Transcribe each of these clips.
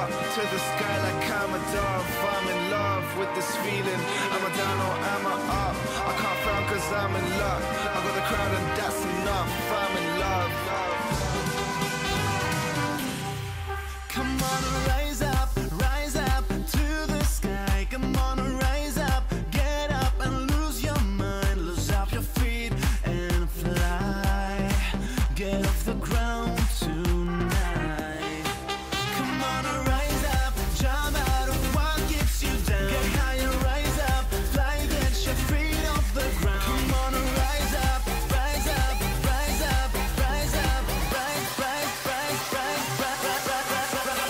up to the sky like I'm a dove. I'm in love with this feeling. Am I down or am I up? I can't frown cause I'm in luck. I got the crowd and that's enough. I'm in love. Come on, rise up to the sky. Come on, rise up, get up and lose your mind. Lose up your feet and fly. Get off the ground tonight. Come on, rise up, jump out of what keeps you down. Get higher, rise up, fly, get your feet off the ground. Come on, rise up, rise up, rise up, rise up, rise, rise, rise, rise, rise, rise, rise, rise.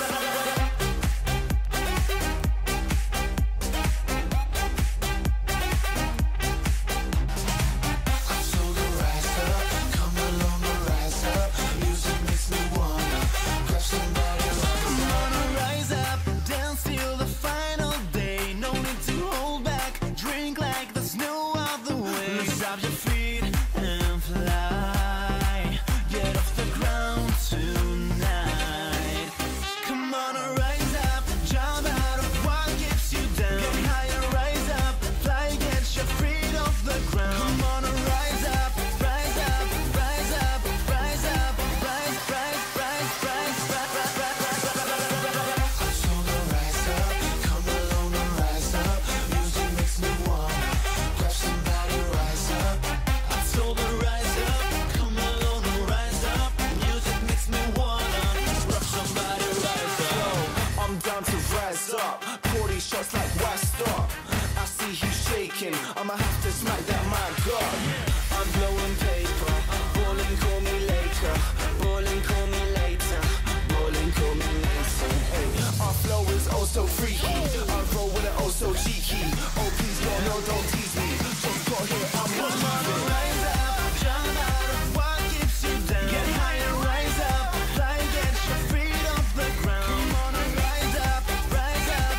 Shots like why stop? I see you shaking, I'ma have to smack that man God. I'm blowing paper, balling call me later, balling call me later, balling call me later. Hey, our flow is oh so freaky, I roll with it oh so cheeky. Oh please God, no don't tease me, just got here I'm not leaving. Rise up, jump out of what keeps you down. Get higher, rise up, fly, get your feet off the ground. Come on and rise up, rise up.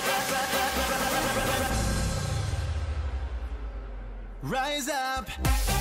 Rise up.